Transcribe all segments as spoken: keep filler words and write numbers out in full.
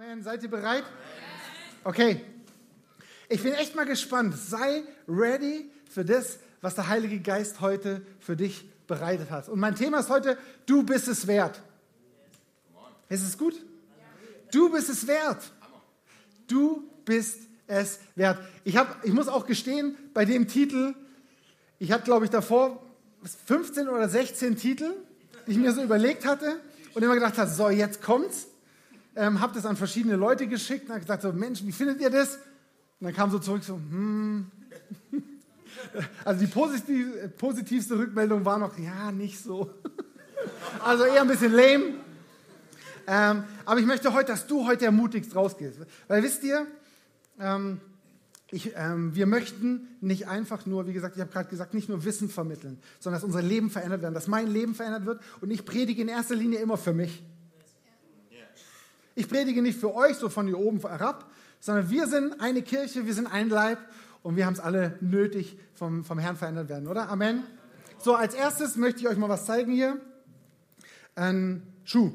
Amen. Seid ihr bereit? Okay. Ich bin echt mal gespannt. Sei ready für das, was der Heilige Geist heute für dich bereitet hat. Und mein Thema ist heute, du bist es wert. Ist es gut? Du bist es wert. Du bist es wert. Ich, hab, ich muss auch gestehen, bei dem Titel, ich hatte, glaube ich, davor fünfzehn oder sechzehn Titel, die ich mir so überlegt hatte und immer gedacht habe, so, jetzt kommt's. Ähm, habe das an verschiedene Leute geschickt und habe gesagt, so, Mensch, wie findet ihr das? Und dann kam so zurück, so, hm. Also die positiv, positivste Rückmeldung war noch, ja, nicht so. Also eher ein bisschen lame. Ähm, aber ich möchte heute, dass du heute ermutigst rausgehst. Weil wisst ihr, ähm, ich, ähm, wir möchten nicht einfach nur, wie gesagt, ich habe gerade gesagt, nicht nur Wissen vermitteln, sondern dass unser Leben verändert wird, dass mein Leben verändert wird. Und ich predige in erster Linie immer für mich. Ich predige nicht für euch, so von hier oben herab, sondern wir sind eine Kirche, wir sind ein Leib und wir haben es alle nötig, vom, vom Herrn verändert werden, oder? Amen. So, als erstes möchte ich euch mal was zeigen hier. Ein Schuh.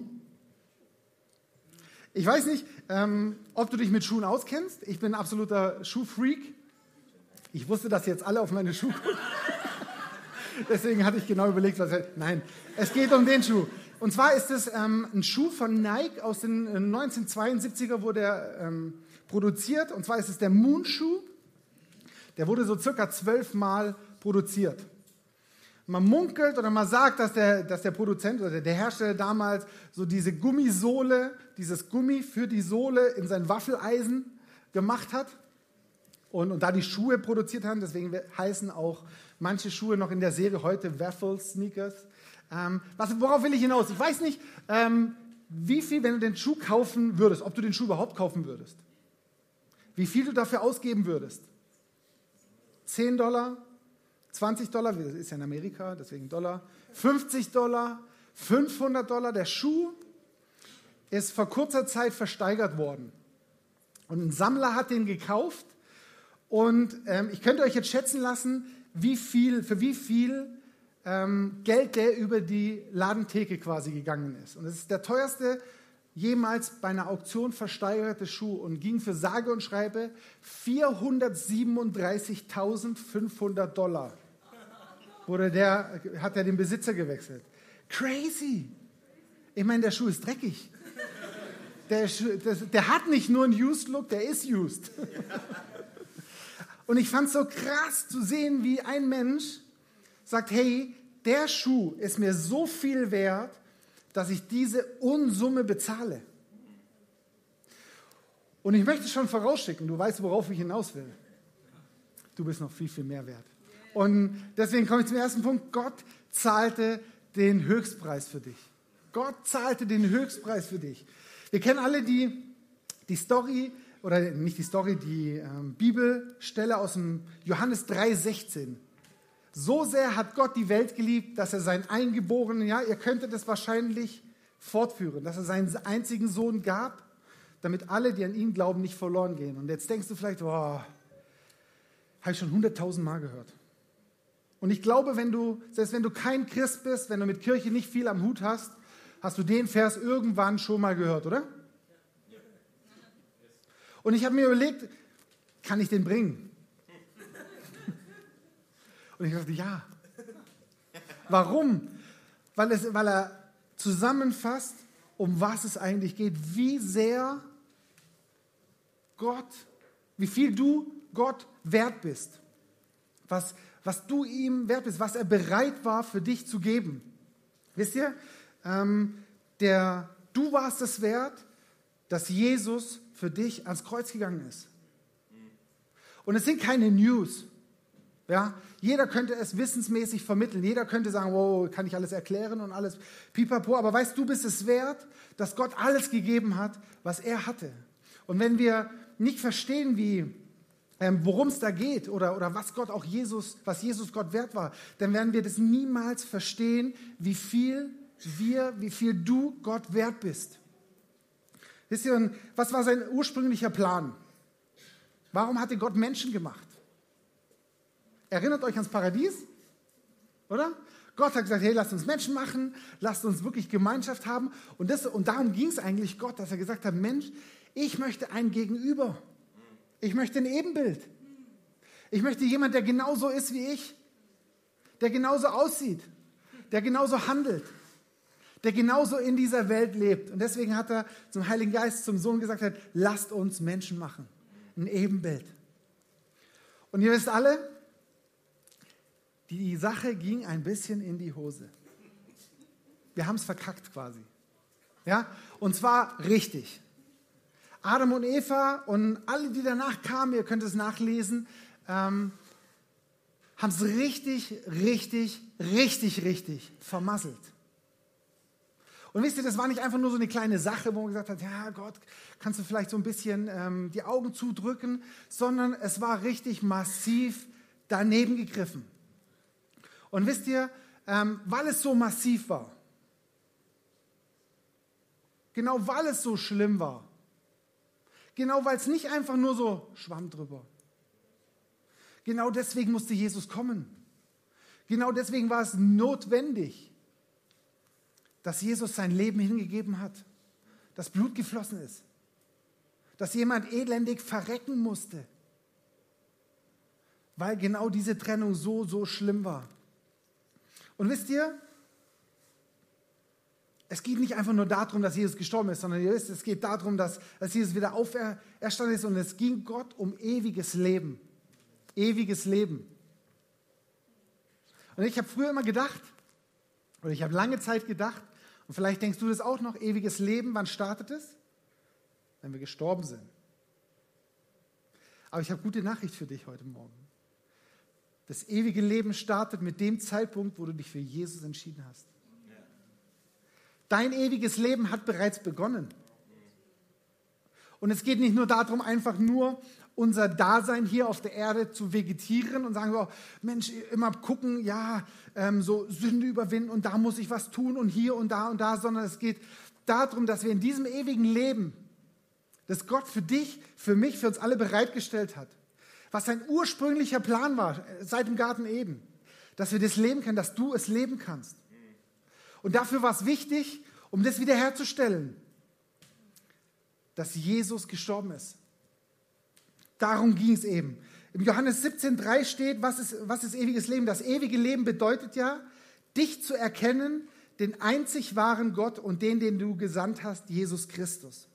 Ich weiß nicht, ähm, ob du dich mit Schuhen auskennst. Ich bin ein absoluter Schuhfreak. Ich wusste, dass jetzt alle auf meine Schuhe gucken. Deswegen hatte ich genau überlegt, was... Nein, es geht um den Schuh. Und zwar ist es ähm, ein Schuh von Nike aus den neunzehnhundertzweiundsiebziger, wurde er ähm, produziert. Und zwar ist es der Moon-Schuh. Der wurde so circa zwölfmal produziert. Man munkelt oder man sagt, dass der, dass der Produzent oder der Hersteller damals so diese Gummisohle, dieses Gummi für die Sohle in sein Waffeleisen gemacht hat und, und da die Schuhe produziert haben. Deswegen heißen auch manche Schuhe noch in der Serie heute Waffle-Sneakers. Ähm, was, worauf will ich hinaus? Ich weiß nicht, ähm, wie viel, wenn du den Schuh kaufen würdest, ob du den Schuh überhaupt kaufen würdest. Wie viel du dafür ausgeben würdest. zehn Dollar, zwanzig Dollar, das ist ja in Amerika, deswegen Dollar, fünfzig Dollar, fünfhundert Dollar. Der Schuh ist vor kurzer Zeit versteigert worden. Und ein Sammler hat den gekauft. Und ähm, ich könnte euch jetzt schätzen lassen, wie viel, für wie viel ähm, Geld der über die Ladentheke quasi gegangen ist. Und es ist der teuerste jemals bei einer Auktion versteigerte Schuh und ging für sage und schreibe vierhundertsiebenunddreißigtausendfünfhundert Dollar. Wurde der, hat er den Besitzer gewechselt. Crazy! Ich meine, der Schuh ist dreckig. Der, der, der hat nicht nur einen Used Look, der ist used. Und ich fand es so krass zu sehen, wie ein Mensch sagt, hey, der Schuh ist mir so viel wert, dass ich diese Unsumme bezahle. Und ich möchte schon vorausschicken, du weißt, worauf ich hinaus will. Du bist noch viel, viel mehr wert. Und deswegen komme ich zum ersten Punkt. Gott zahlte den Höchstpreis für dich. Gott zahlte den Höchstpreis für dich. Wir kennen alle die, die Story, oder nicht die Story, die ähm, Bibelstelle aus dem Johannes drei sechzehn. So sehr hat Gott die Welt geliebt, dass er seinen Eingeborenen, ja, ihr könntet das wahrscheinlich fortführen, dass er seinen einzigen Sohn gab, damit alle, die an ihn glauben, nicht verloren gehen. Und jetzt denkst du vielleicht, boah, habe ich schon hunderttausend Mal gehört. Und ich glaube, wenn du, selbst wenn du kein Christ bist, wenn du mit Kirche nicht viel am Hut hast, hast du den Vers irgendwann schon mal gehört, oder? Und ich habe mir überlegt, kann ich den bringen? Und ich dachte, ja. Warum? Weil, es, weil er zusammenfasst, um was es eigentlich geht, wie sehr Gott, wie viel du Gott wert bist, was, was du ihm wert bist, was er bereit war für dich zu geben. Wisst ihr, ähm, der, du warst es wert, dass Jesus für dich ans Kreuz gegangen ist. Und es sind keine News. Ja, jeder könnte es wissensmäßig vermitteln. Jeder könnte sagen, wow, kann ich alles erklären und alles pipapo. Aber weißt du, bist es wert, dass Gott alles gegeben hat, was er hatte. Und wenn wir nicht verstehen, wie, ähm, worum es da geht oder, oder was Gott auch Jesus, was Jesus Gott wert war, dann werden wir das niemals verstehen, wie viel wir, wie viel du Gott wert bist. Wisst ihr, was war sein ursprünglicher Plan? Warum hatte Gott Menschen gemacht? Erinnert euch ans Paradies, oder? Gott hat gesagt, hey, lasst uns Menschen machen, lasst uns wirklich Gemeinschaft haben. Und, das, und darum ging es eigentlich Gott, dass er gesagt hat, Mensch, ich möchte ein Gegenüber. Ich möchte ein Ebenbild. Ich möchte jemand, der genauso ist wie ich, der genauso aussieht, der genauso handelt, der genauso in dieser Welt lebt. Und deswegen hat er zum Heiligen Geist, zum Sohn gesagt, hat, lasst uns Menschen machen. Ein Ebenbild. Und ihr wisst alle, die Sache ging ein bisschen in die Hose. Wir haben es verkackt quasi. Ja? Und zwar richtig. Adam und Eva und alle, die danach kamen, ihr könnt es nachlesen, ähm, haben es richtig, richtig, richtig, richtig vermasselt. Und wisst ihr, das war nicht einfach nur so eine kleine Sache, wo man gesagt hat, ja Gott, kannst du vielleicht so ein bisschen ähm, die Augen zudrücken, sondern es war richtig massiv daneben gegriffen. Und wisst ihr, ähm, weil es so massiv war, genau weil es so schlimm war, genau weil es nicht einfach nur so schwamm drüber, genau deswegen musste Jesus kommen. Genau deswegen war es notwendig, dass Jesus sein Leben hingegeben hat, dass Blut geflossen ist, dass jemand elendig verrecken musste, weil genau diese Trennung so, so schlimm war. Und wisst ihr, es geht nicht einfach nur darum, dass Jesus gestorben ist, sondern ihr wisst, es geht darum, dass, dass Jesus wieder auferstanden ist und es ging Gott um ewiges Leben. Ewiges Leben. Und ich habe früher immer gedacht, oder ich habe lange Zeit gedacht, und vielleicht denkst du das auch noch, ewiges Leben, wann startet es? Wenn wir gestorben sind. Aber ich habe gute Nachricht für dich heute Morgen. Das ewige Leben startet mit dem Zeitpunkt, wo du dich für Jesus entschieden hast. Dein ewiges Leben hat bereits begonnen. Und es geht nicht nur darum, einfach nur unser Dasein hier auf der Erde zu vegetieren und sagen so, Mensch, immer gucken, ja, ähm, so Sünde überwinden und da muss ich was tun und hier und da und da, sondern es geht darum, dass wir in diesem ewigen Leben, das Gott für dich, für mich, für uns alle bereitgestellt hat, was sein ursprünglicher Plan war, seit dem Garten Eden, dass wir das leben können, dass du es leben kannst. Und dafür war es wichtig, um das wiederherzustellen, dass Jesus gestorben ist. Darum ging es eben. Im Johannes siebzehn drei steht, was ist, was ist ewiges Leben? Das ewige Leben bedeutet ja, dich zu erkennen, den einzig wahren Gott und den, den du gesandt hast, Jesus Christus.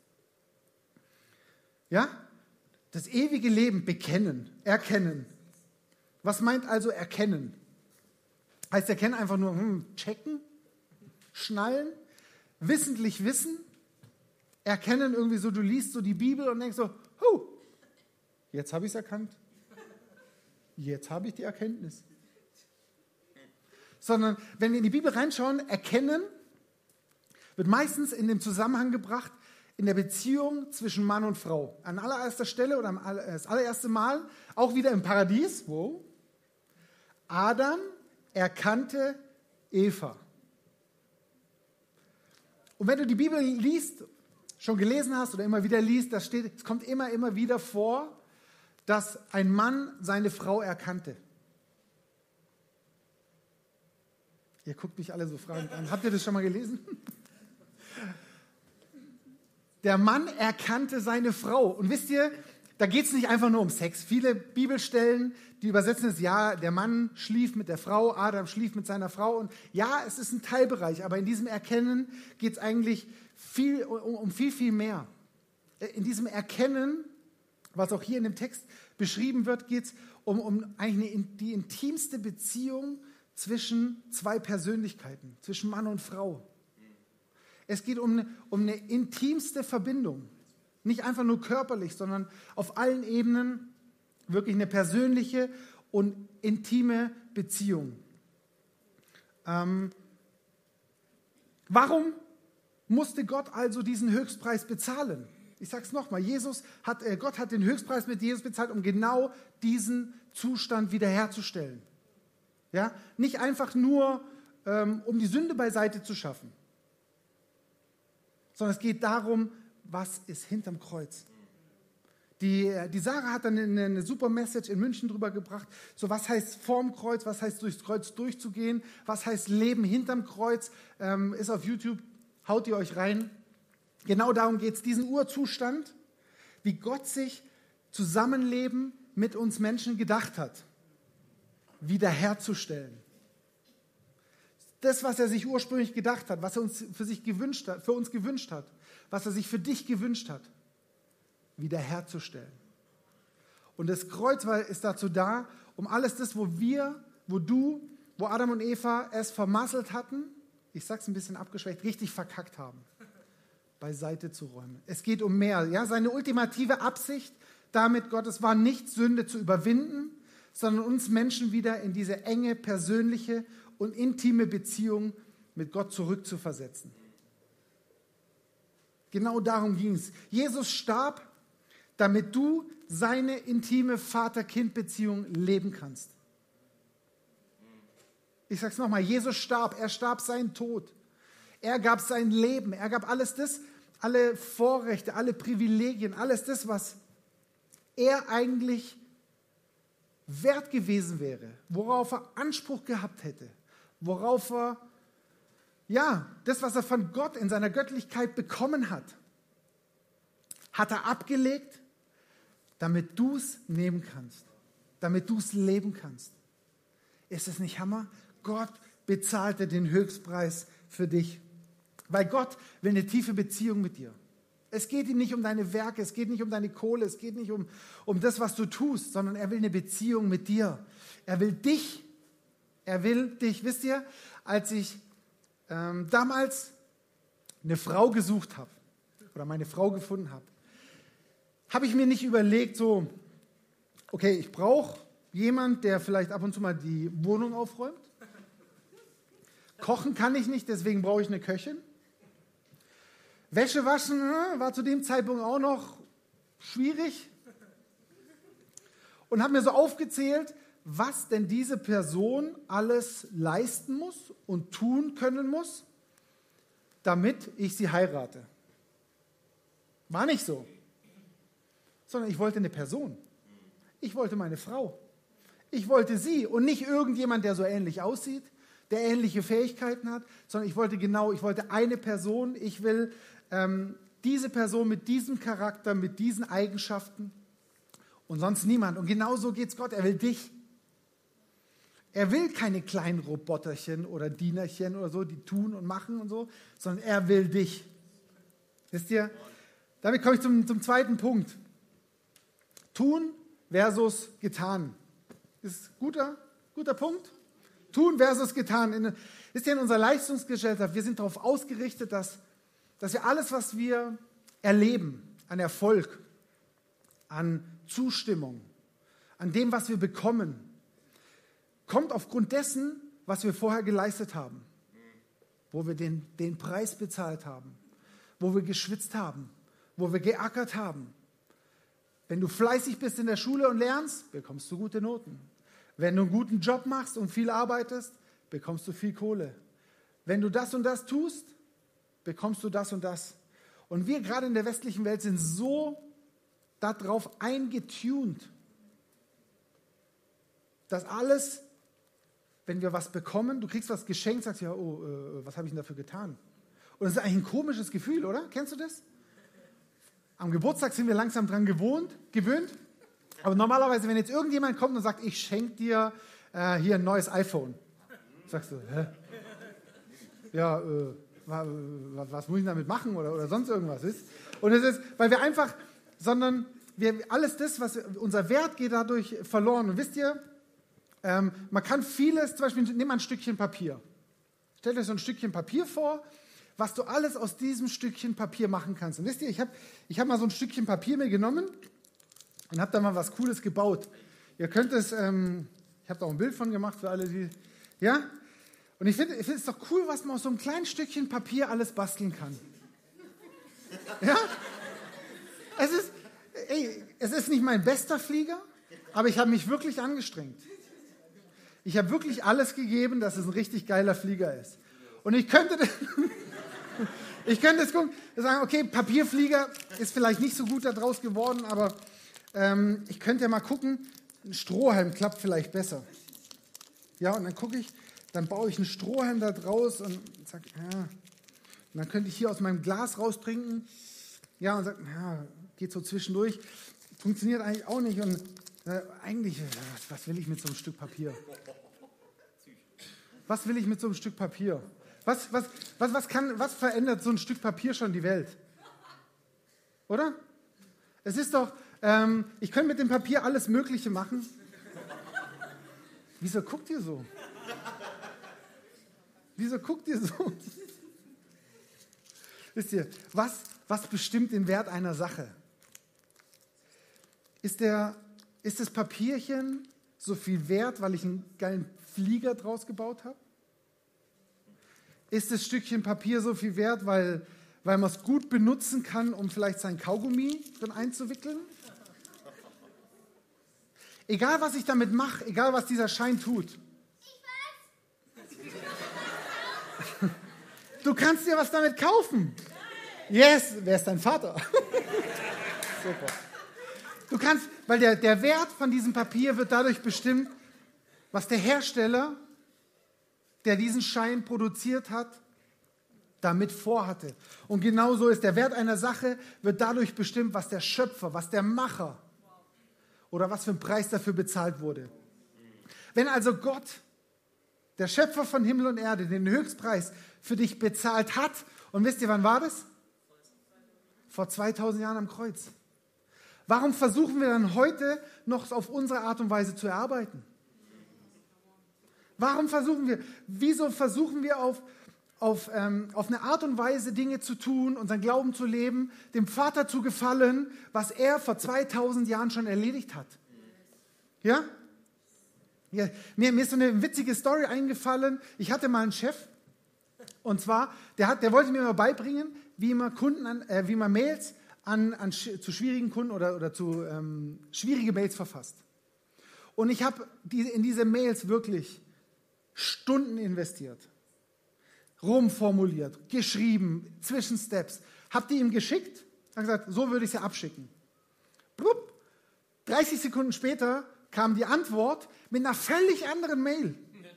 Ja? Das ewige Leben bekennen, erkennen. Was meint also erkennen? Heißt erkennen einfach nur hm, checken, schnallen, wissentlich wissen, erkennen irgendwie so, du liest so die Bibel und denkst so, huh, jetzt habe ich es erkannt. Jetzt habe ich die Erkenntnis. Sondern wenn wir in die Bibel reinschauen, erkennen wird meistens in dem Zusammenhang gebracht, in der Beziehung zwischen Mann und Frau. An allererster Stelle oder das allererste Mal, auch wieder im Paradies, wo Adam erkannte Eva. Und wenn du die Bibel liest, schon gelesen hast oder immer wieder liest, das steht, es kommt immer, immer wieder vor, dass ein Mann seine Frau erkannte. Ihr guckt mich alle so fragend an. Habt ihr das schon mal gelesen? Der Mann erkannte seine Frau. Und wisst ihr, da geht es nicht einfach nur um Sex. Viele Bibelstellen, die übersetzen es, ja, der Mann schlief mit der Frau, Adam schlief mit seiner Frau. Und ja, es ist ein Teilbereich, aber in diesem Erkennen geht es eigentlich viel, um, um viel, viel mehr. In diesem Erkennen, was auch hier in dem Text beschrieben wird, geht es um, um eigentlich eine, die intimste Beziehung zwischen zwei Persönlichkeiten, zwischen Mann und Frau. Es geht um eine, um eine intimste Verbindung. Nicht einfach nur körperlich, sondern auf allen Ebenen wirklich eine persönliche und intime Beziehung. Ähm, warum musste Gott also diesen Höchstpreis bezahlen? Ich sage es nochmal, Jesus hat, äh, Gott hat den Höchstpreis mit Jesus bezahlt, um genau diesen Zustand wiederherzustellen. Ja? Nicht einfach nur, ähm, um die Sünde beiseite zu schaffen, sondern es geht darum, was ist hinterm Kreuz. Die, die Sarah hat dann eine, eine super Message in München drüber gebracht. So, was heißt vorm Kreuz, was heißt durchs Kreuz durchzugehen, was heißt Leben hinterm Kreuz, ähm, ist auf YouTube, haut ihr euch rein. Genau darum geht es, diesen Urzustand, wie Gott sich Zusammenleben mit uns Menschen gedacht hat, wiederherzustellen. Das, was er sich ursprünglich gedacht hat, was er uns für sich gewünscht hat, für uns gewünscht hat, was er sich für dich gewünscht hat, wiederherzustellen. Und das Kreuz war, ist dazu da, um alles das, wo wir, wo du, wo Adam und Eva es vermasselt hatten, ich sag's ein bisschen abgeschwächt, richtig verkackt haben, beiseite zu räumen. Es geht um mehr. Ja? Seine ultimative Absicht damit, Gottes, war nicht, Sünde zu überwinden, sondern uns Menschen wieder in diese enge, persönliche und intime Beziehung mit Gott zurückzuversetzen. Genau darum ging es. Jesus starb, damit du seine intime Vater-Kind-Beziehung leben kannst. Ich sage es nochmal, Jesus starb, er starb seinen Tod. Er gab sein Leben, er gab alles das, alle Vorrechte, alle Privilegien, alles das, was er eigentlich wert gewesen wäre, worauf er Anspruch gehabt hätte, worauf er, ja, das, was er von Gott in seiner Göttlichkeit bekommen hat, hat er abgelegt, damit du es nehmen kannst, damit du es leben kannst. Ist es nicht Hammer? Gott bezahlte den Höchstpreis für dich, weil Gott will eine tiefe Beziehung mit dir. Es geht ihm nicht um deine Werke, es geht nicht um deine Kohle, es geht nicht um, um das, was du tust, sondern er will eine Beziehung mit dir. Er will dich, er will dich. Wisst ihr, als ich ähm, damals eine Frau gesucht habe oder meine Frau gefunden habe, habe ich mir nicht überlegt, so, okay, ich brauche jemanden, der vielleicht ab und zu mal die Wohnung aufräumt. Kochen kann ich nicht, deswegen brauche ich eine Köchin. Wäsche waschen war zu dem Zeitpunkt auch noch schwierig. Und habe mir so aufgezählt, was denn diese Person alles leisten muss und tun können muss, damit ich sie heirate. War nicht so. Sondern ich wollte eine Person. Ich wollte meine Frau. Ich wollte sie und nicht irgendjemand, der so ähnlich aussieht, der ähnliche Fähigkeiten hat, sondern ich wollte genau, ich wollte eine Person. Ich will ähm, diese Person mit diesem Charakter, mit diesen Eigenschaften und sonst niemand. Und genau so geht es Gott. Er will dich. Er will keine kleinen Roboterchen oder Dienerchen oder so, die tun und machen und so, sondern er will dich. Wisst ihr? Damit komme ich zum, zum zweiten Punkt. Tun versus getan. Ist ein guter, guter Punkt. Tun versus getan. In, wisst ihr, in unserer Leistungsgesellschaft, wir sind darauf ausgerichtet, dass, dass wir alles, was wir erleben, an Erfolg, an Zustimmung, an dem, was wir bekommen, kommt aufgrund dessen, was wir vorher geleistet haben, wo wir den, den Preis bezahlt haben, wo wir geschwitzt haben, wo wir geackert haben. Wenn du fleißig bist in der Schule und lernst, bekommst du gute Noten. Wenn du einen guten Job machst und viel arbeitest, bekommst du viel Kohle. Wenn du das und das tust, bekommst du das und das. Und wir gerade in der westlichen Welt sind so darauf eingetunt, dass alles, wenn wir was bekommen, du kriegst was geschenkt, sagst ja, oh, äh, was habe ich denn dafür getan? Und das ist eigentlich ein komisches Gefühl, oder? Kennst du das? Am Geburtstag sind wir langsam dran gewohnt, gewöhnt. Aber normalerweise, wenn jetzt irgendjemand kommt und sagt, ich schenke dir äh, hier ein neues iPhone, sagst du, hä? Ja, äh, was, was muss ich damit machen oder, oder sonst irgendwas ist? Und es ist, weil wir einfach, sondern wir, alles das, was unser Wert geht dadurch verloren. Und wisst ihr, ähm, man kann vieles, zum Beispiel, nimm mal ein Stückchen Papier. Stellt euch so ein Stückchen Papier vor, was du alles aus diesem Stückchen Papier machen kannst. Und wisst ihr, ich habe ich hab mal so ein Stückchen Papier mir genommen und habe da mal was Cooles gebaut. Ihr könnt es, ähm, ich habe da auch ein Bild von gemacht für alle, die, ja? Und ich finde ich find es doch cool, was man aus so einem kleinen Stückchen Papier alles basteln kann. Ja? Es ist, ey, es ist nicht mein bester Flieger, aber ich habe mich wirklich angestrengt. Ich habe wirklich alles gegeben, dass es ein richtig geiler Flieger ist. Und ich könnte... Ich könnte jetzt gucken, sagen, okay, Papierflieger ist vielleicht nicht so gut daraus geworden, aber ähm, ich könnte ja mal gucken, ein Strohhalm klappt vielleicht besser. Ja, und dann gucke ich, dann baue ich einen Strohhalm da draus und sage, ja, und dann könnte ich hier aus meinem Glas raustrinken. Ja, und sage, ja, geht so zwischendurch. Funktioniert eigentlich auch nicht. Und äh, eigentlich, was, was will ich mit so einem Stück Papier? Was will ich mit so einem Stück Papier? Was, was, was, was, kann, was verändert so ein Stück Papier schon die Welt? Oder? Es ist doch, ähm, ich könnte mit dem Papier alles Mögliche machen. Wieso guckt ihr so? Wieso guckt ihr so? Wisst ihr, was, was bestimmt den Wert einer Sache? Ist, der, ist das Papierchen so viel wert, weil ich einen geilen Flieger draus gebaut habe? Ist das Stückchen Papier so viel wert, weil, weil man es gut benutzen kann, um vielleicht sein Kaugummi drin einzuwickeln? Egal, was ich damit mache, egal, was dieser Schein tut. Du kannst dir was damit kaufen. Yes, wer ist dein Vater? Super. Du kannst, weil der, der Wert von diesem Papier wird dadurch bestimmt, was der Hersteller, der diesen Schein produziert hat, damit vorhatte. Und genauso ist der Wert einer Sache, wird dadurch bestimmt, was der Schöpfer, was der Macher oder was für ein Preis dafür bezahlt wurde. Wenn also Gott, der Schöpfer von Himmel und Erde, den Höchstpreis für dich bezahlt hat, und wisst ihr, wann war das? Vor zweitausend Jahren am Kreuz. Warum versuchen wir dann heute noch auf unsere Art und Weise zu erarbeiten? Warum versuchen wir, wieso versuchen wir auf, auf, ähm, auf eine Art und Weise Dinge zu tun, unseren Glauben zu leben, dem Vater zu gefallen, was er vor zweitausend Jahren schon erledigt hat? Ja? Ja, mir, mir ist so eine witzige Story eingefallen. Ich hatte mal einen Chef, und zwar, der, hat, der wollte mir mal beibringen, wie man, Kunden an, äh, wie man Mails an, an, zu schwierigen Kunden oder, oder zu ähm, schwierige Mails verfasst. Und ich habe die, in diese Mails wirklich Stunden investiert, rumformuliert, geschrieben, Zwischensteps, habe die ihm geschickt, habe gesagt, so würde ich sie abschicken. Blub, dreißig Sekunden später kam die Antwort mit einer völlig anderen Mail.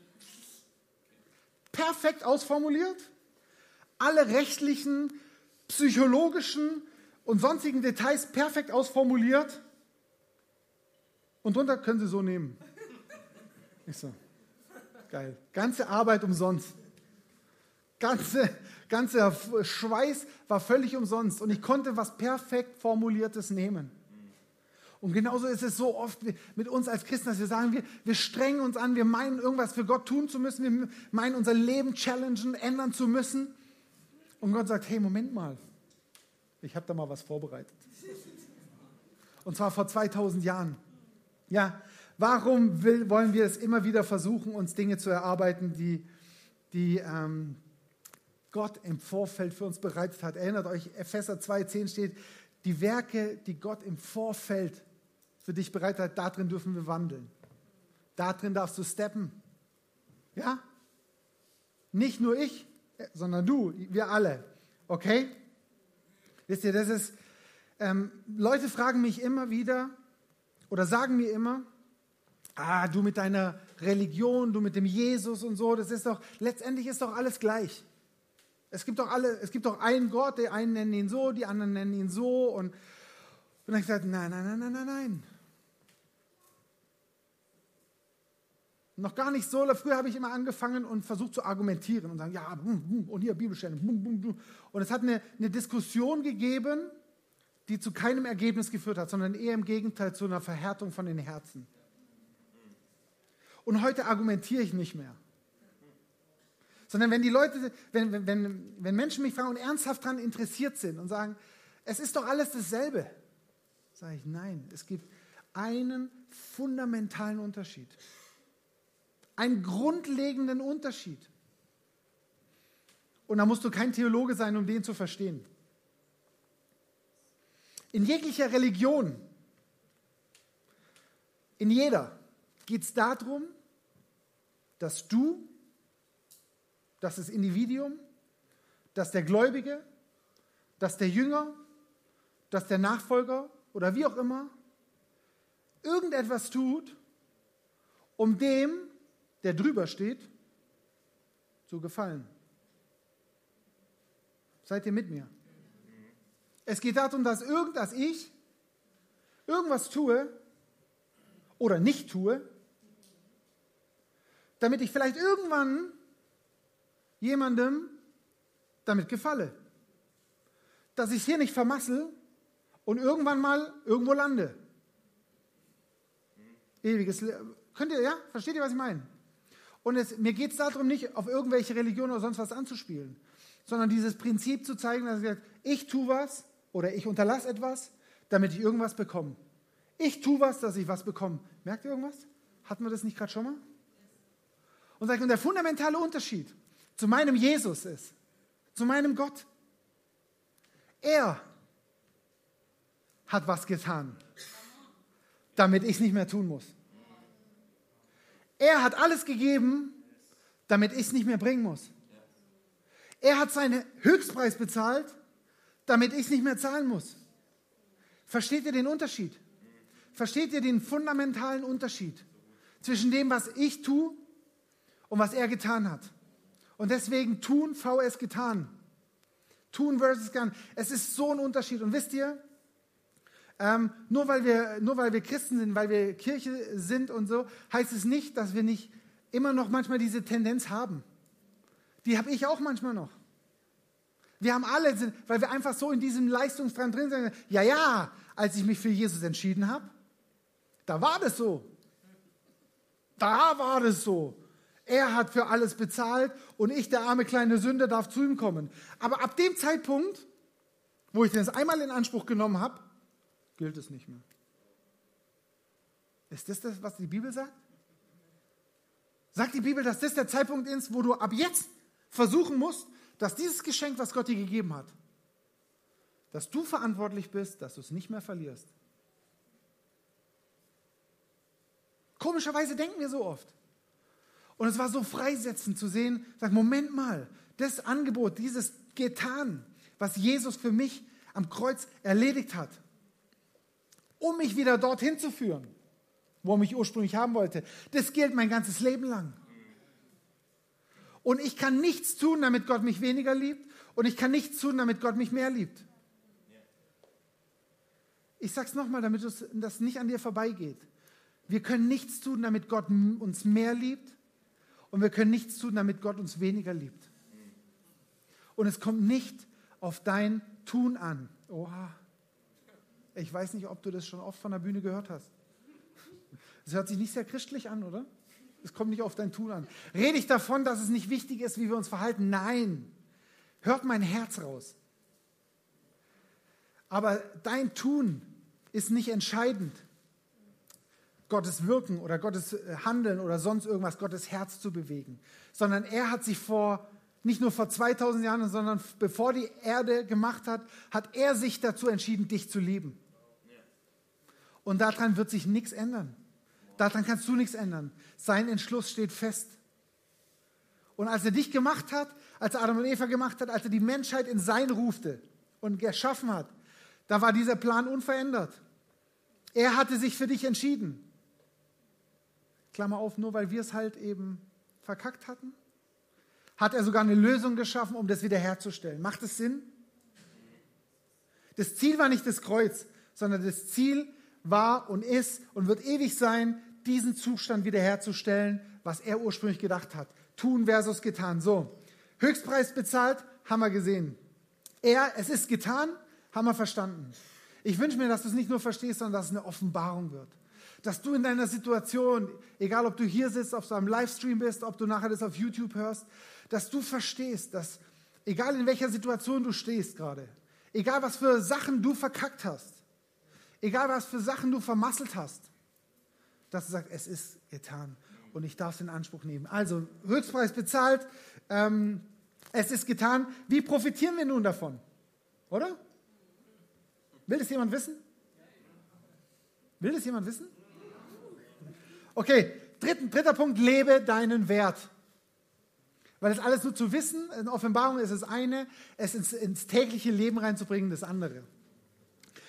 Perfekt ausformuliert, alle rechtlichen, psychologischen und sonstigen Details perfekt ausformuliert und drunter können Sie so nehmen. Ich so, geil. Ganze Arbeit umsonst. Ganze, ganzer Schweiß war völlig umsonst und ich konnte was perfekt Formuliertes nehmen. Und genauso ist es so oft mit uns als Christen, dass wir sagen, wir, wir strengen uns an, wir meinen irgendwas für Gott tun zu müssen, wir meinen unser Leben challengen, ändern zu müssen. Und Gott sagt, hey, Moment mal, ich habe da mal was vorbereitet. Und zwar vor zweitausend Jahren. Ja, warum will, wollen wir es immer wieder versuchen, uns Dinge zu erarbeiten, die, die ähm, Gott im Vorfeld für uns bereitet hat? Erinnert euch, Epheser zwei zehn steht, die Werke, die Gott im Vorfeld für dich bereitet hat, darin dürfen wir wandeln. Darin darfst du steppen. Ja? Nicht nur ich, sondern du, wir alle. Okay? Wisst ihr, das ist, ähm, Leute fragen mich immer wieder oder sagen mir immer, ah, du mit deiner Religion, du mit dem Jesus und so, das ist doch, letztendlich ist doch alles gleich. Es gibt doch alle, es gibt doch einen Gott, die einen nennen ihn so, die anderen nennen ihn so. Und, und dann habe ich gesagt, nein, nein, nein, nein, nein, nein. Noch gar nicht so, früher habe ich immer angefangen und versucht zu argumentieren und sagen, ja, und hier Bibelstellen. Und es hat eine, eine Diskussion gegeben, die zu keinem Ergebnis geführt hat, sondern eher im Gegenteil zu einer Verhärtung von den Herzen. Und heute argumentiere ich nicht mehr. Sondern wenn die Leute, wenn, wenn, wenn Menschen mich fragen und ernsthaft daran interessiert sind und sagen, es ist doch alles dasselbe, sage ich, nein, es gibt einen fundamentalen Unterschied. Einen grundlegenden Unterschied. Und da musst du kein Theologe sein, um den zu verstehen. In jeglicher Religion, in jeder, geht es darum, dass du, dass das Individuum, dass der Gläubige, dass der Jünger, dass der Nachfolger oder wie auch immer, irgendetwas tut, um dem, der drüber steht, zu gefallen. Seid ihr mit mir? Es geht darum, dass irgend, dass ich irgendwas tue oder nicht tue, damit ich vielleicht irgendwann jemandem damit gefalle. Dass ich es hier nicht vermassel und irgendwann mal irgendwo lande. Ewiges Leben. Könnt ihr, ja? Versteht ihr, was ich meine? Und es, mir geht es darum, nicht auf irgendwelche Religionen oder sonst was anzuspielen, sondern dieses Prinzip zu zeigen, dass ich sage, ich tue was oder ich unterlasse etwas, damit ich irgendwas bekomme. Ich tue was, dass ich was bekomme. Merkt ihr irgendwas? Hatten wir das nicht gerade schon mal? Und, sagt, und der fundamentale Unterschied zu meinem Jesus ist, zu meinem Gott, er hat was getan, damit ich es nicht mehr tun muss. Er hat alles gegeben, damit ich es nicht mehr bringen muss. Er hat seinen Höchstpreis bezahlt, damit ich es nicht mehr zahlen muss. Versteht ihr den Unterschied? Versteht ihr den fundamentalen Unterschied zwischen dem, was ich tue und was er getan hat? Und deswegen tun vs getan. Tun versus getan. Es ist so ein Unterschied. Und wisst ihr, ähm, nur, weil wir, nur weil wir Christen sind, weil wir Kirche sind und so, heißt es nicht, dass wir nicht immer noch manchmal diese Tendenz haben. Die habe ich auch manchmal noch. Wir haben alle, weil wir einfach so in diesem Leistungsdrang drin sind. Ja, ja, als ich mich für Jesus entschieden habe, da war das so. Da war das so. Er hat für alles bezahlt und ich, der arme kleine Sünder, darf zu ihm kommen. Aber ab dem Zeitpunkt, wo ich das einmal in Anspruch genommen habe, gilt es nicht mehr. Ist das das, was die Bibel sagt? Sagt die Bibel, dass das der Zeitpunkt ist, wo du ab jetzt versuchen musst, dass dieses Geschenk, was Gott dir gegeben hat, dass du verantwortlich bist, dass du es nicht mehr verlierst? Komischerweise denken wir so oft. Und es war so freisetzend zu sehen, sag, Moment mal, das Angebot, dieses getan, was Jesus für mich am Kreuz erledigt hat, um mich wieder dorthin zu führen, wo er mich ursprünglich haben wollte, das gilt mein ganzes Leben lang. Und ich kann nichts tun, damit Gott mich weniger liebt, und ich kann nichts tun, damit Gott mich mehr liebt. Ich sage es nochmal, damit das nicht an dir vorbeigeht. Wir können nichts tun, damit Gott uns mehr liebt, und wir können nichts tun, damit Gott uns weniger liebt. Und es kommt nicht auf dein Tun an. Oha. Ich weiß nicht, ob du das schon oft von der Bühne gehört hast. Das hört sich nicht sehr christlich an, oder? Es kommt nicht auf dein Tun an. Rede ich davon, dass es nicht wichtig ist, wie wir uns verhalten? Nein. Hört mein Herz raus. Aber dein Tun ist nicht entscheidend, Gottes Wirken oder Gottes Handeln oder sonst irgendwas, Gottes Herz zu bewegen. Sondern er hat sich vor, nicht nur vor zweitausend Jahren, sondern bevor die Erde gemacht hat, hat er sich dazu entschieden, dich zu lieben. Und daran wird sich nichts ändern. Daran kannst du nichts ändern. Sein Entschluss steht fest. Und als er dich gemacht hat, als er Adam und Eva gemacht hat, als er die Menschheit in sein rufte und geschaffen hat, da war dieser Plan unverändert. Er hatte sich für dich entschieden. Klammer auf, nur weil wir es halt eben verkackt hatten, hat er sogar eine Lösung geschaffen, um das wiederherzustellen. Macht es Sinn? Das Ziel war nicht das Kreuz, sondern das Ziel war und ist und wird ewig sein, diesen Zustand wiederherzustellen, was er ursprünglich gedacht hat. Tun versus getan. So, Höchstpreis bezahlt, haben wir gesehen. Er, es ist getan, haben wir verstanden. Ich wünsche mir, dass du es nicht nur verstehst, sondern dass es eine Offenbarung wird. Dass du in deiner Situation, egal ob du hier sitzt, ob du am Livestream bist, ob du nachher das auf YouTube hörst, dass du verstehst, dass egal in welcher Situation du stehst gerade, egal was für Sachen du verkackt hast, egal was für Sachen du vermasselt hast, dass du sagst, es ist getan und ich darf es in Anspruch nehmen. Also, Höchstpreis bezahlt, ähm, es ist getan. Wie profitieren wir nun davon? Oder? Will das jemand wissen? Will das jemand wissen? Okay, dritter, dritter Punkt, lebe deinen Wert. Weil das alles nur zu wissen, in Offenbarung ist das eine, es ins, ins tägliche Leben reinzubringen, das andere.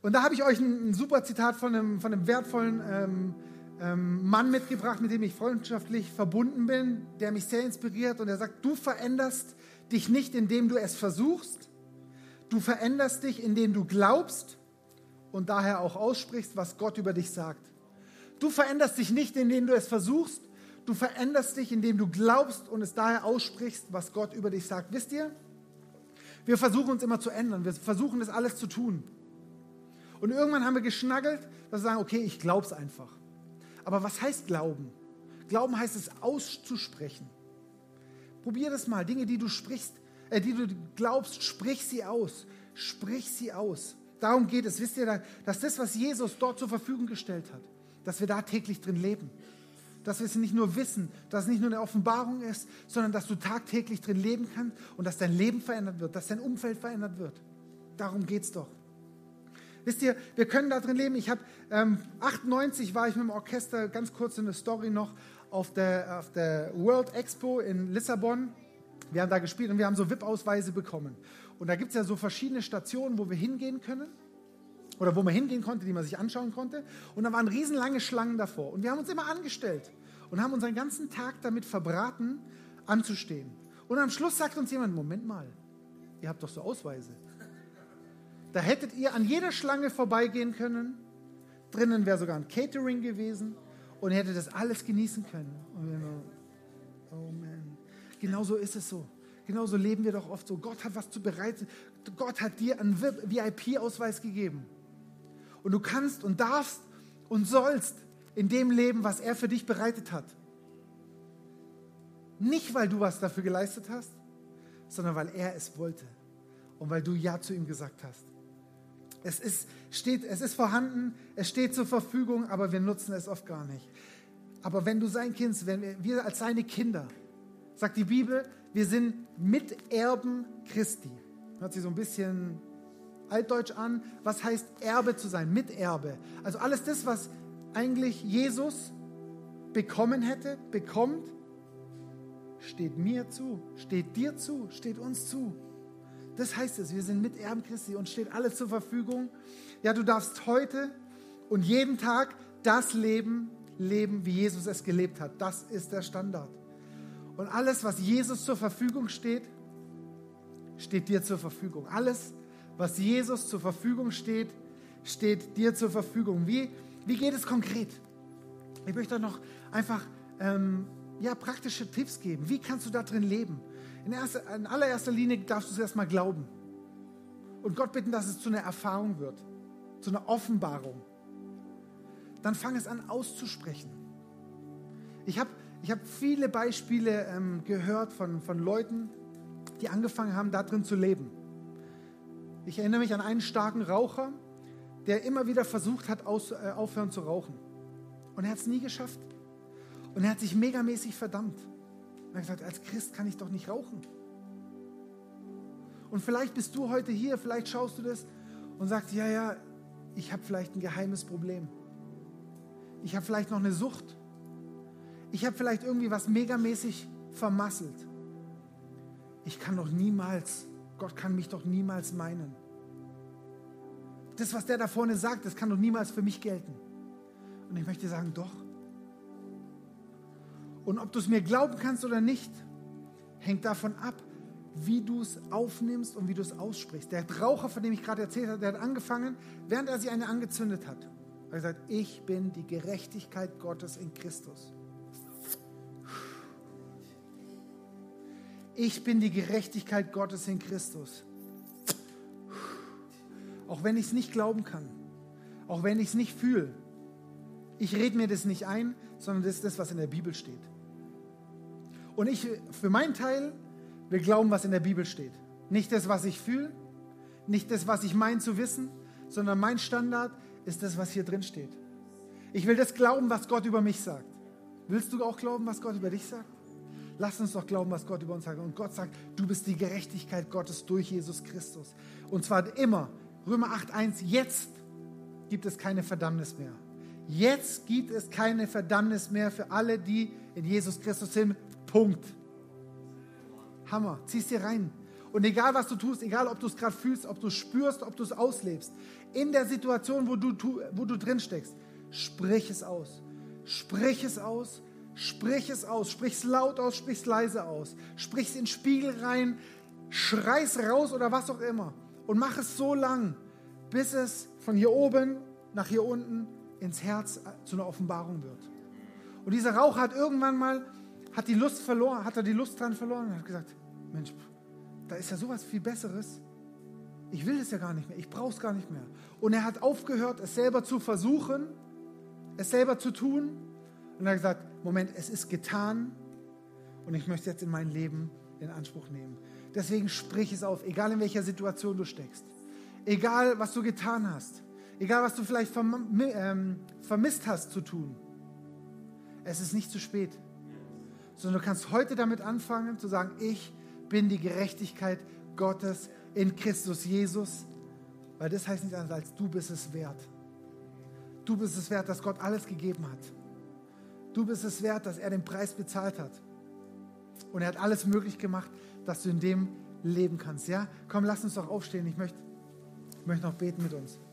Und da habe ich euch ein, ein super Zitat von einem, von einem wertvollen ähm, ähm, Mann mitgebracht, mit dem ich freundschaftlich verbunden bin, der mich sehr inspiriert. Und er sagt, du veränderst dich nicht, indem du es versuchst. Du veränderst dich, indem du glaubst und daher auch aussprichst, was Gott über dich sagt. Du veränderst dich nicht, indem du es versuchst. Du veränderst dich, indem du glaubst und es daher aussprichst, was Gott über dich sagt. Wisst ihr? Wir versuchen uns immer zu ändern. Wir versuchen das alles zu tun. Und irgendwann haben wir geschnaggelt, dass wir sagen, okay, ich glaube es einfach. Aber was heißt Glauben? Glauben heißt es auszusprechen. Probier das mal. Dinge, die du sprichst, äh, die du glaubst, sprich sie aus. Sprich sie aus. Darum geht es. Wisst ihr, dass das, was Jesus dort zur Verfügung gestellt hat, dass wir da täglich drin leben. Dass wir es nicht nur wissen, dass es nicht nur eine Offenbarung ist, sondern dass du tagtäglich drin leben kannst und dass dein Leben verändert wird, dass dein Umfeld verändert wird. Darum geht es doch. Wisst ihr, wir können da drin leben. Ich habe ähm, achtundneunzig war ich mit dem Orchester, ganz kurz in der Story noch, auf der, auf der World Expo in Lissabon. Wir haben da gespielt und wir haben so V I P-Ausweise bekommen. Und da gibt es ja so verschiedene Stationen, wo wir hingehen können. Oder wo man hingehen konnte, die man sich anschauen konnte. Und da waren riesenlange Schlangen davor. Und wir haben uns immer angestellt und haben unseren ganzen Tag damit verbraten, anzustehen. Und am Schluss sagt uns jemand, Moment mal, ihr habt doch so Ausweise. Da hättet ihr an jeder Schlange vorbeigehen können. Drinnen wäre sogar ein Catering gewesen. Und ihr hättet das alles genießen können. Und wir nur, oh man, genau so ist es so. Genauso leben wir doch oft so. Gott hat was zu bereiten. Gott hat dir einen V I P-Ausweis gegeben. Und du kannst und darfst und sollst in dem leben, was er für dich bereitet hat. Nicht, weil du was dafür geleistet hast, sondern weil er es wollte. Und weil du Ja zu ihm gesagt hast. Es ist, steht, es ist vorhanden, es steht zur Verfügung, aber wir nutzen es oft gar nicht. Aber wenn du sein Kind, wenn wir, wir als seine Kinder, sagt die Bibel, wir sind Miterben Christi. Hört sich so ein bisschen altdeutsch an. Was heißt Erbe zu sein? Miterbe. Also alles das, was eigentlich Jesus bekommen hätte, bekommt, steht mir zu, steht dir zu, steht uns zu. Das heißt es, wir sind Miterben Christi und steht alles zur Verfügung. Ja, du darfst heute und jeden Tag das Leben leben, wie Jesus es gelebt hat. Das ist der Standard. Und alles, was Jesus zur Verfügung steht, steht dir zur Verfügung. Alles, was Jesus zur Verfügung steht, steht dir zur Verfügung. Wie, wie geht es konkret? Ich möchte euch noch einfach ähm, ja, praktische Tipps geben. Wie kannst du da drin leben? In, erster, in allererster Linie darfst du es erstmal glauben. Und Gott bitten, dass es zu einer Erfahrung wird, zu einer Offenbarung. Dann fang es an auszusprechen. Ich habe ich hab viele Beispiele ähm, gehört von, von Leuten, die angefangen haben, da drin zu leben. Ich erinnere mich an einen starken Raucher, der immer wieder versucht hat, aus, äh, aufhören zu rauchen. Und er hat es nie geschafft. Und er hat sich megamäßig verdammt. Und er hat gesagt, als Christ kann ich doch nicht rauchen. Und vielleicht bist du heute hier, vielleicht schaust du das und sagst, ja, ja, ich habe vielleicht ein geheimes Problem. Ich habe vielleicht noch eine Sucht. Ich habe vielleicht irgendwie was megamäßig vermasselt. Ich kann doch niemals, Gott kann mich doch niemals meinen. Das, was der da vorne sagt, das kann doch niemals für mich gelten. Und ich möchte sagen, doch. Und ob du es mir glauben kannst oder nicht, hängt davon ab, wie du es aufnimmst und wie du es aussprichst. Der Raucher, von dem ich gerade erzählt habe, der hat angefangen, während er sich eine angezündet hat. Er hat gesagt, ich bin die Gerechtigkeit Gottes in Christus. Ich bin die Gerechtigkeit Gottes in Christus. Auch wenn ich es nicht glauben kann, auch wenn ich es nicht fühle. Ich rede mir das nicht ein, sondern das ist das, was in der Bibel steht. Und ich, für meinen Teil, will glauben, was in der Bibel steht. Nicht das, was ich fühle, nicht das, was ich meine zu wissen, sondern mein Standard ist das, was hier drin steht. Ich will das glauben, was Gott über mich sagt. Willst du auch glauben, was Gott über dich sagt? Lass uns doch glauben, was Gott über uns sagt. Und Gott sagt, du bist die Gerechtigkeit Gottes durch Jesus Christus. Und zwar immer. Römer acht eins, jetzt gibt es keine Verdammnis mehr. Jetzt gibt es keine Verdammnis mehr für alle, die in Jesus Christus sind. Punkt. Hammer. Zieh's dir rein. Und egal, was du tust, egal, ob du es gerade fühlst, ob du es spürst, ob du es auslebst, in der Situation, wo du, wo du drin steckst, sprich es aus. Sprich es aus, sprich es aus, sprich es laut aus, sprich es leise aus. Sprich es in den Spiegel rein, schrei es raus oder was auch immer. Und mach es so lang, bis es von hier oben nach hier unten ins Herz zu einer Offenbarung wird. Und dieser Raucher hat irgendwann mal, hat die Lust verloren, hat er die Lust dran verloren und hat gesagt, Mensch, da ist ja sowas viel Besseres. Ich will es ja gar nicht mehr, ich brauche es gar nicht mehr. Und er hat aufgehört, es selber zu versuchen, es selber zu tun. Und er hat gesagt, Moment, es ist getan und ich möchte jetzt in mein Leben in Anspruch nehmen. Deswegen sprich es auf, egal in welcher Situation du steckst. Egal, was du getan hast. Egal, was du vielleicht verm- ähm, vermisst hast zu tun. Es ist nicht zu spät. Sondern du kannst heute damit anfangen, zu sagen, ich bin die Gerechtigkeit Gottes in Christus Jesus. Weil das heißt nicht anders, als du bist es wert. Du bist es wert, dass Gott alles gegeben hat. Du bist es wert, dass er den Preis bezahlt hat. Und er hat alles möglich gemacht, dass du in dem leben kannst. Ja? Komm, lass uns doch aufstehen. Ich möchte, ich möchte noch beten mit uns.